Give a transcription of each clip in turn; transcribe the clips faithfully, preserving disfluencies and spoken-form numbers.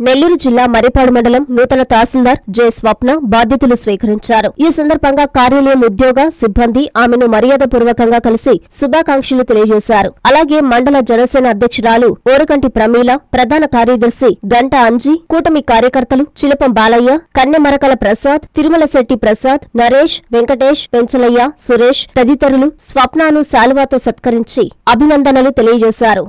నెల్లూరు జిల్లా మరిపాడు మండలం నూతన తహసీల్దార్ జె స్వప్న బాధ్యతలు స్వీకరించారు. ఈ సందర్భంగా కార్యాలయం ఉద్యోగ సిబ్బంది ఆమెను మర్యాదపూర్వకంగా కలిసి శుభాకాంక్షలు తెలియజేశారు. అలాగే మండల జనసేన అధ్యక్షురాలు ఓరకంటి ప్రమీల, ప్రధాన కార్యదర్శి గంట అంజి, కూటమి కార్యకర్తలు చిలపం బాలయ్య, కన్నెమరకల ప్రసాద్, తిరుమలశెట్టి ప్రసాద్, నరేష్, వెంకటేష్, పెంచలయ్య, సురేష్ తదితరులు స్వప్నను శాలువాతో సత్కరించి అభినందనలు తెలియజేశారు.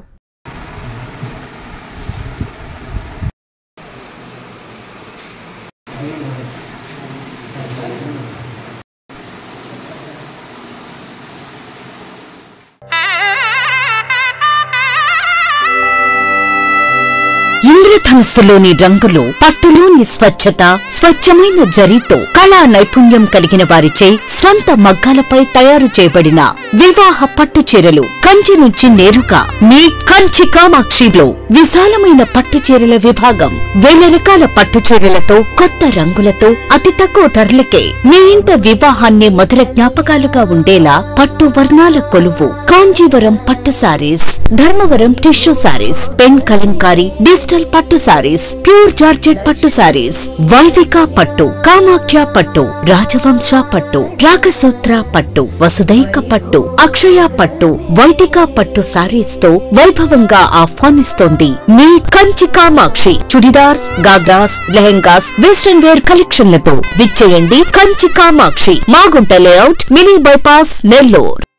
ఇంద్రధనుస్సులోని రంగులు, పట్టులోని స్వచ్ఛత, స్వచ్ఛమైన జరీతో కళా నైపుణ్యం కలిగిన వారిచే స్వంత మగ్గాలపై తయారు చేయబడిన వివాహ పట్టు చీరలు కంచి నుంచి నేరుగా మీ కంచి కామాక్షిలో విశాలమైన పట్టు చీరల విభాగం. వేల రకాల పట్టు చీరలతో, కొత్త రంగులతో అతి తక్కువ ధరలకే మీ ఇంట వివాహాన్ని మధుర జ్ఞాపకాలుగా ఉండేలా పట్టు వర్ణాల కొలువు కాంజీవరం పట్టు saris, Dharmavaram tissue saris, pen Kalamkari, digital పట్టు సారీస్, ప్యూర్ జార్జెట్ పట్టు సారీస్, వైవిక పట్టు, కామాఖ్య పట్టు, రాజవంశ పట్టు, రాగసూత్ర పట్టు, వసుదైక పట్టు, అక్షయ పట్టు, వైదిక పట్టు సారీస్ తో వైభవంగా ఆహ్వానిస్తోంది మీ కంచి కామాక్షి. చుడిదార్స్, గాగ్రాస్, లెహెంగాస్, వెస్టర్న్ వేర్ కలెక్షన్లతో విచ్చేయండి Kanchi Kamakshi, Magunta layout, mini bypass, Nellore.